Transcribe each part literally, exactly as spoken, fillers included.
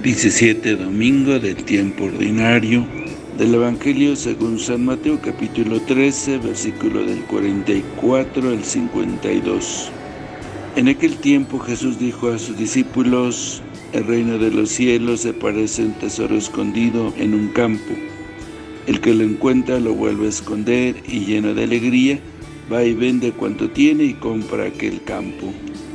diecisiete domingo del tiempo ordinario del Evangelio según San Mateo, capítulo trece, versículo del cuarenta y cuatro al cincuenta y dos. En aquel tiempo Jesús dijo a sus discípulos: el reino de los cielos se parece a un tesoro escondido en un campo. El que lo encuentra lo vuelve a esconder y, lleno de alegría, va y vende cuanto tiene y compra aquel campo.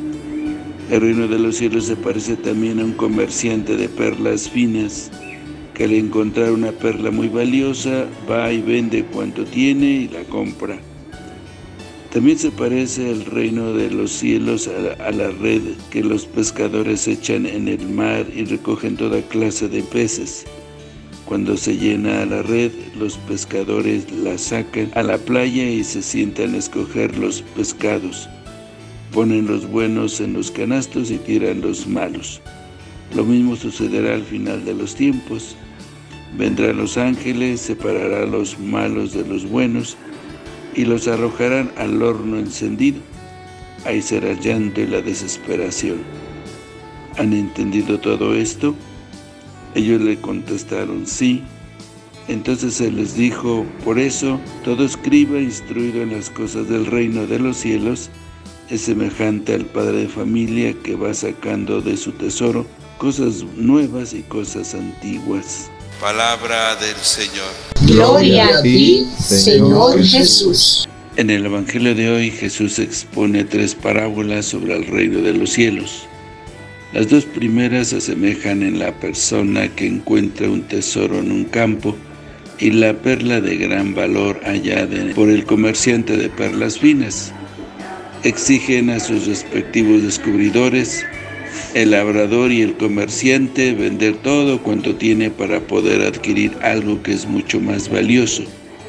El reino de los cielos se parece también a un comerciante de perlas finas, que al encontrar una perla muy valiosa, va y vende cuanto tiene y la compra. También se parece el reino de los cielos a la, a la red que los pescadores echan en el mar y recogen toda clase de peces. Cuando se llena la red, los pescadores la sacan a la playa y se sientan a escoger los pescados. Ponen los buenos en los canastos y tiran los malos. Lo mismo sucederá al final de los tiempos. Vendrán los ángeles, separarán los malos de los buenos y los arrojarán al horno encendido. Ahí será el llanto y la desesperación. ¿Han entendido todo esto? Ellos le contestaron: sí. Entonces él les dijo: por eso, todo escriba instruido en las cosas del reino de los cielos es semejante al padre de familia que va sacando de su tesoro cosas nuevas y cosas antiguas. Palabra del Señor. Gloria a ti, Señor Jesús. En el Evangelio de hoy, Jesús expone tres parábolas sobre el reino de los cielos. Las dos primeras se asemejan en la persona que encuentra un tesoro en un campo y la perla de gran valor hallada por el comerciante de perlas finas. Exigen a sus respectivos descubridores, el labrador y el comerciante, vender todo cuanto tiene para poder adquirir algo que es mucho más valioso.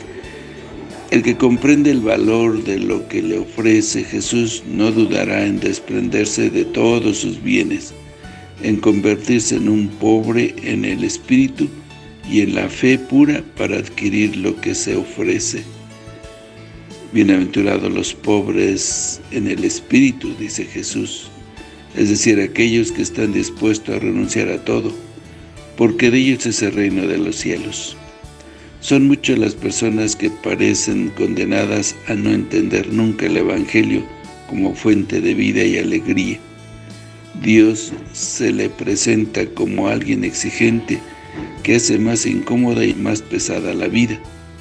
El que comprende el valor de lo que le ofrece Jesús no dudará en desprenderse de todos sus bienes, en convertirse en un pobre en el espíritu y en la fe pura para adquirir lo que se ofrece. Bienaventurados los pobres en el espíritu, dice Jesús, es decir, aquellos que están dispuestos a renunciar a todo, porque de ellos es el reino de los cielos. Son muchas las personas que parecen condenadas a no entender nunca el Evangelio como fuente de vida y alegría. Dios se le presenta como alguien exigente que hace más incómoda y más pesada la vida.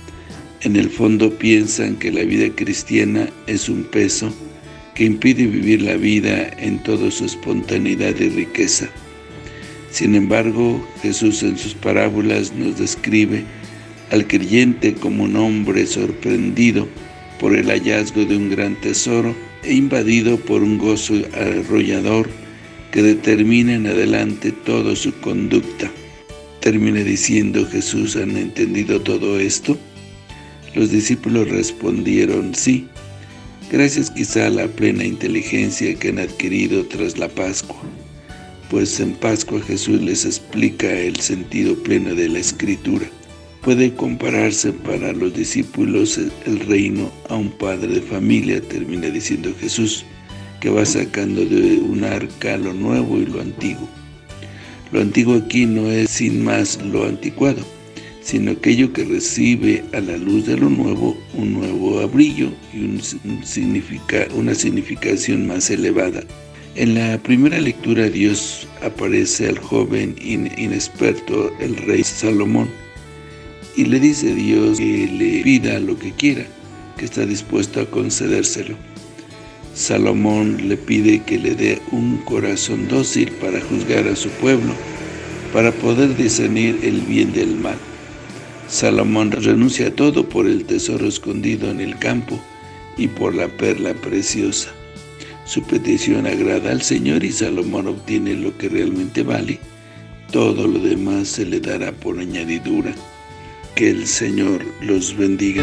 En el fondo piensan que la vida cristiana es un peso que impide vivir la vida en toda su espontaneidad y riqueza. Sin embargo, Jesús en sus parábolas nos describe al creyente como un hombre sorprendido por el hallazgo de un gran tesoro e invadido por un gozo arrollador que determina en adelante toda su conducta. Termina diciendo Jesús: ¿han entendido todo esto? Los discípulos respondieron: sí, gracias quizá a la plena inteligencia que han adquirido tras la Pascua, pues en Pascua Jesús les explica el sentido pleno de la Escritura. Puede compararse para los discípulos el reino a un padre de familia, termina diciendo Jesús, que va sacando de un arca lo nuevo y lo antiguo. Lo antiguo aquí no es sin más lo anticuado, sino aquello que recibe a la luz de lo nuevo un nuevo brillo y un significa, una significación más elevada. En la primera lectura Dios aparece al joven in, inexperto, el rey Salomón, y le dice Dios que le pida lo que quiera, que está dispuesto a concedérselo. Salomón le pide que le dé un corazón dócil para juzgar a su pueblo, para poder discernir el bien del mal. Salomón renuncia a todo por el tesoro escondido en el campo y por la perla preciosa. Su petición agrada al Señor y Salomón obtiene lo que realmente vale. Todo lo demás se le dará por añadidura. Que el Señor los bendiga.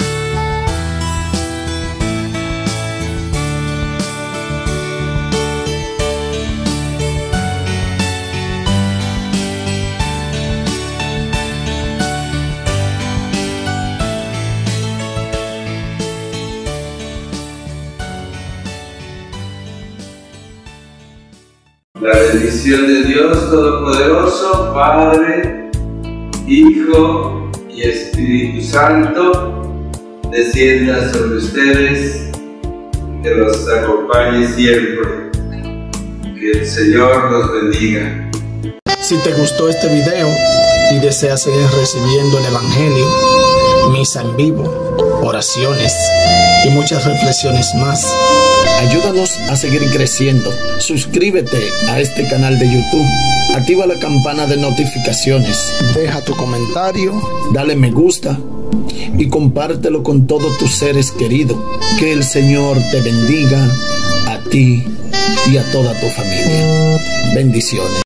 La bendición de Dios Todopoderoso, Padre, Hijo y Espíritu Santo, descienda sobre ustedes, que los acompañe siempre. Que el Señor los bendiga. Si te gustó este video y deseas seguir recibiendo el Evangelio, misa en vivo, oraciones y muchas reflexiones más, ayúdanos a seguir creciendo. Suscríbete a este canal de YouTube, activa la campana de notificaciones, deja tu comentario, dale me gusta y compártelo con todos tus seres queridos. Que el Señor te bendiga a ti y a toda tu familia. Bendiciones.